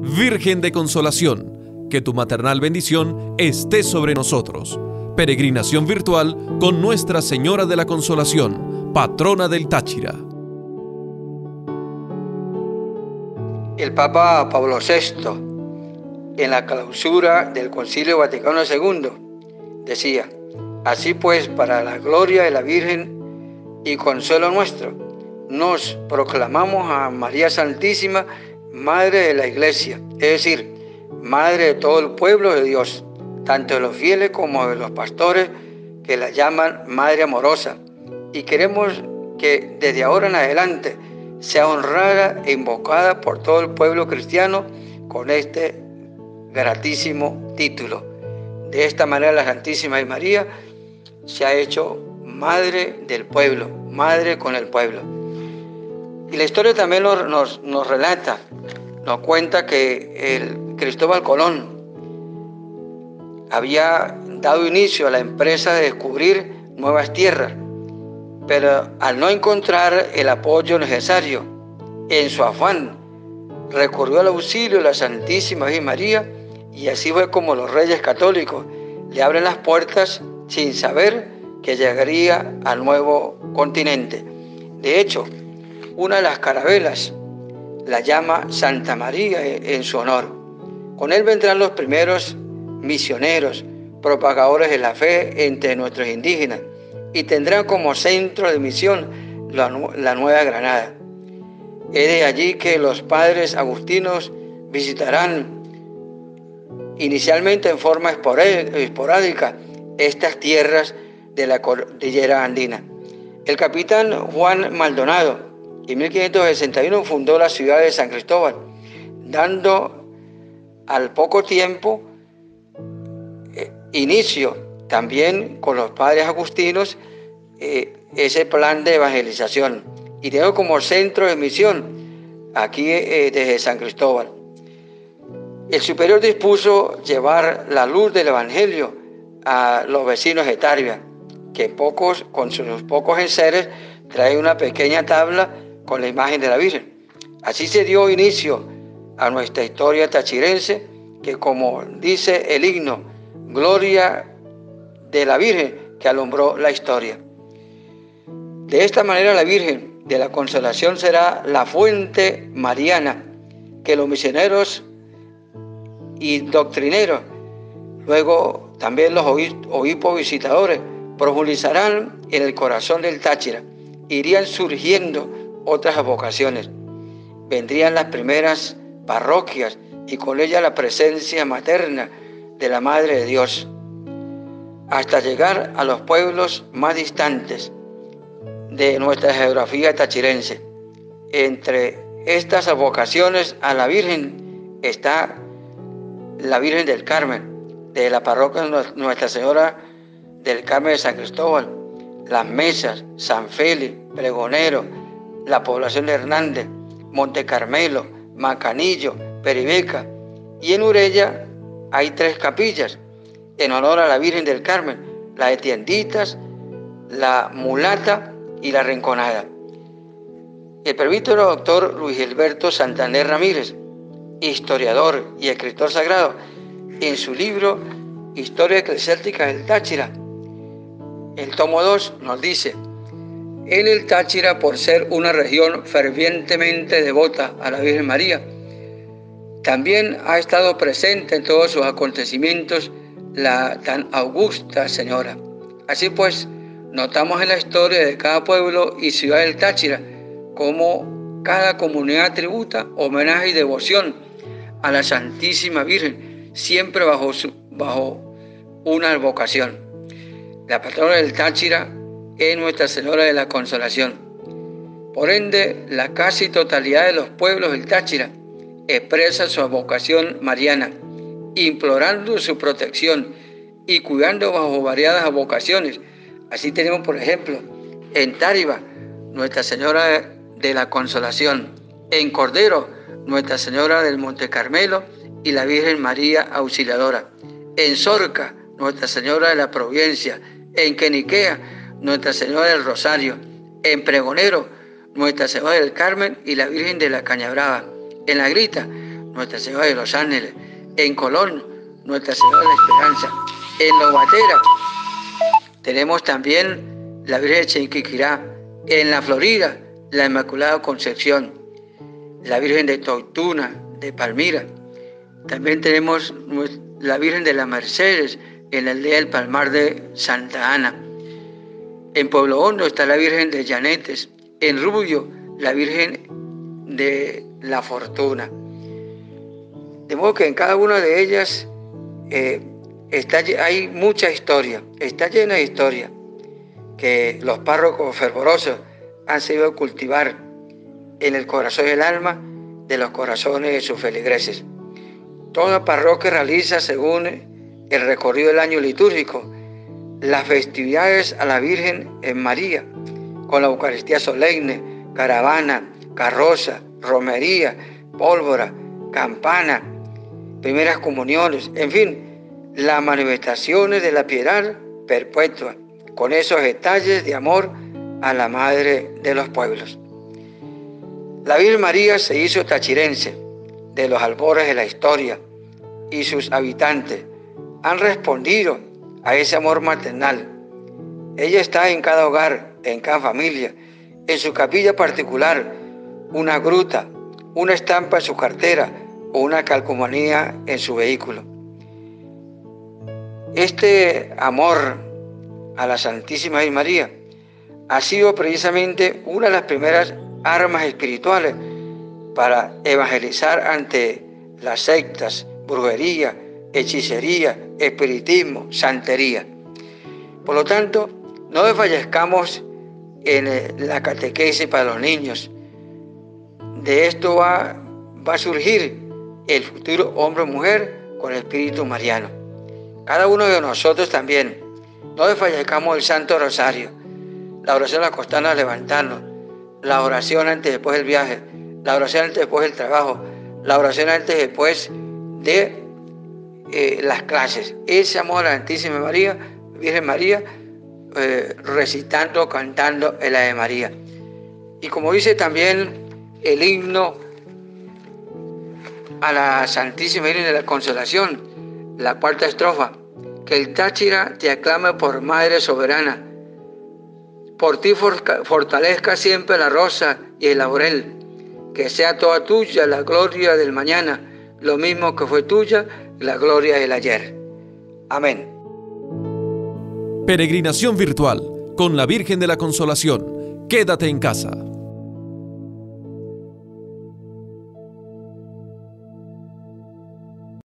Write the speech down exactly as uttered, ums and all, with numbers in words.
Virgen de Consolación, que tu maternal bendición esté sobre nosotros. Peregrinación virtual con Nuestra Señora de la Consolación, patrona del Táchira. El Papa Pablo sexto, en la clausura del Concilio Vaticano segundo, decía: así pues, para la gloria de la Virgen y consuelo nuestro, nos proclamamos a María Santísima, Madre de la Iglesia, es decir, Madre de todo el pueblo de Dios, tanto de los fieles como de los pastores, que la llaman Madre Amorosa, y queremos que desde ahora en adelante sea honrada e invocada por todo el pueblo cristiano con este gratísimo título. De esta manera la Santísima María se ha hecho Madre del pueblo, Madre con el pueblo. Y la historia también nos, nos, nos relata, nos cuenta que el Cristóbal Colón había dado inicio a la empresa de descubrir nuevas tierras, pero al no encontrar el apoyo necesario, en su afán recurrió al auxilio de la Santísima Virgen María, y así fue como los reyes católicos le abren las puertas sin saber que llegaría al nuevo continente. De hecho, una de las carabelas la llama Santa María en su honor. Con él vendrán los primeros misioneros, propagadores de la fe entre nuestros indígenas, y tendrán como centro de misión la, la Nueva Granada. Es de allí que los padres agustinos visitarán inicialmente en forma esporádica estas tierras de la cordillera andina. El capitán Juan Maldonado en mil quinientos sesenta y uno fundó la ciudad de San Cristóbal, dando al poco tiempo eh, inicio también con los padres agustinos eh, ese plan de evangelización, y tengo como centro de misión aquí eh, desde San Cristóbal. El superior dispuso llevar la luz del evangelio a los vecinos de Tarvia, que pocos, con sus pocos enseres trae una pequeña tabla con la imagen de la Virgen. Así se dio inicio a nuestra historia tachirense, que, como dice el himno, gloria de la Virgen que alumbró la historia. De esta manera la Virgen de la Consolación será la fuente mariana que los misioneros y doctrineros, luego también los obispos visitadores, profundizarán en el corazón del Táchira. Irían surgiendo otras vocaciones. Vendrían las primeras parroquias y con ella la presencia materna de la Madre de Dios, hasta llegar a los pueblos más distantes de nuestra geografía tachirense. Entre estas vocaciones a la Virgen está la Virgen del Carmen, de la parroquia Nuestra Señora del Carmen de San Cristóbal, Las Mesas, San Félix, Pregonero, la población de Hernández, Monte Carmelo, Macanillo, Peribeca, y en Urella hay tres capillas en honor a la Virgen del Carmen: la de Tienditas, la Mulata y la Rinconada. El presbítero doctor Luis Gilberto Santander Ramírez, historiador y escritor sagrado, en su libro Historia Eclesiástica del Táchira, el tomo dos, nos dice: en el Táchira, por ser una región fervientemente devota a la Virgen María, también ha estado presente en todos sus acontecimientos la tan augusta Señora. Así pues, notamos en la historia de cada pueblo y ciudad del Táchira cómo cada comunidad tributa homenaje y devoción a la Santísima Virgen, siempre bajo, su, bajo una advocación. La patrona del Táchira es Nuestra Señora de la Consolación. Por ende, la casi totalidad de los pueblos del Táchira expresa su vocación mariana, implorando su protección y cuidando bajo variadas vocaciones. Así tenemos, por ejemplo, en Táriba, Nuestra Señora de la Consolación; en Cordero, Nuestra Señora del Monte Carmelo y la Virgen María Auxiliadora; en Sorca, Nuestra Señora de la Providencia; en Queniquea, Nuestra Señora del Rosario; en Pregonero, Nuestra Señora del Carmen y la Virgen de la Cañabrava; en La Grita, Nuestra Señora de los Ángeles. En Colón, Nuestra Señora de la Esperanza. En Lobatera tenemos también la Virgen de Chiquiquirá. En la Florida, la Inmaculada Concepción. La Virgen de Toituna, de Palmira. También tenemos la Virgen de las Mercedes en la aldea del Palmar de Santa Ana. En Pueblo Hondo está la Virgen de Llanetes. En Rubio, la Virgen de la Fortuna. De modo que en cada una de ellas eh, está, hay mucha historia, está llena de historia que los párrocos fervorosos han sabido cultivar en el corazón y el alma de los corazones de sus feligreses. Toda parroquia realiza, según el recorrido del año litúrgico, las festividades a la Virgen en María, con la Eucaristía solemne, caravana, carroza, romería, pólvora, campana, primeras comuniones, en fin, las manifestaciones de la piedad perpetua, con esos detalles de amor a la Madre de los pueblos. La Virgen María se hizo tachirense de los albores de la historia y sus habitantes han respondido a ese amor maternal. Ella está en cada hogar, en cada familia, en su capilla particular, una gruta, una estampa en su cartera o una calcomanía en su vehículo. Este amor a la Santísima Virgen María ha sido precisamente una de las primeras armas espirituales para evangelizar ante las sectas, brujería, hechicería, espiritismo, santería. Por lo tanto, no desfallezcamos en la catequesis para los niños. De esto va, va a surgir el futuro hombre o mujer con el espíritu mariano. Cada uno de nosotros también, no desfallezcamos el Santo Rosario, la oración acostarnos a levantarnos, la oración antes y después del viaje, la oración antes y después del trabajo, la oración antes y después de eh, las clases. Ese amor a la Santísima María, Virgen María, eh, recitando, cantando el Ave María. Y como dice también el himno a la Santísima Virgen de la Consolación, la cuarta estrofa, que el Táchira te aclame por Madre soberana, por ti fortalezca siempre la rosa y el laurel, que sea toda tuya la gloria del mañana, lo mismo que fue tuya la gloria del ayer. Amén. Peregrinación virtual con la Virgen de la Consolación. Quédate en casa.